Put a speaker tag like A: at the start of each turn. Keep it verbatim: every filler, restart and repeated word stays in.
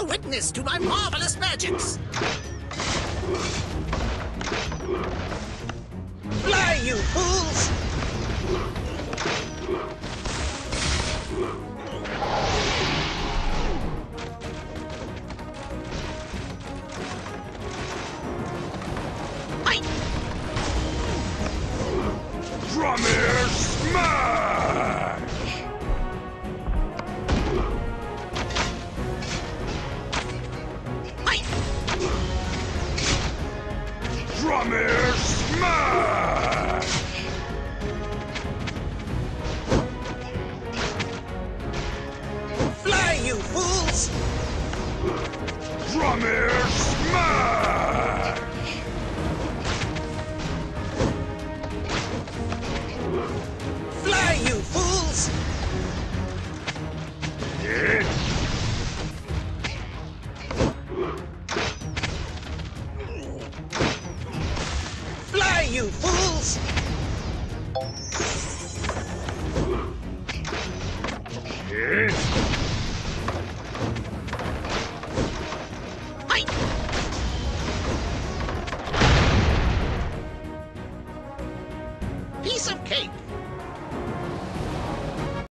A: bear witness to my marvelous magics. Fly, you fools! Hi!
B: Drummer smash!
A: Hi!
B: Drummer smash!
A: Fly, you fools!
B: Drummer smash!
A: Fly, you fools!
B: Yeah.
A: Fly, you fools!
B: Yeah.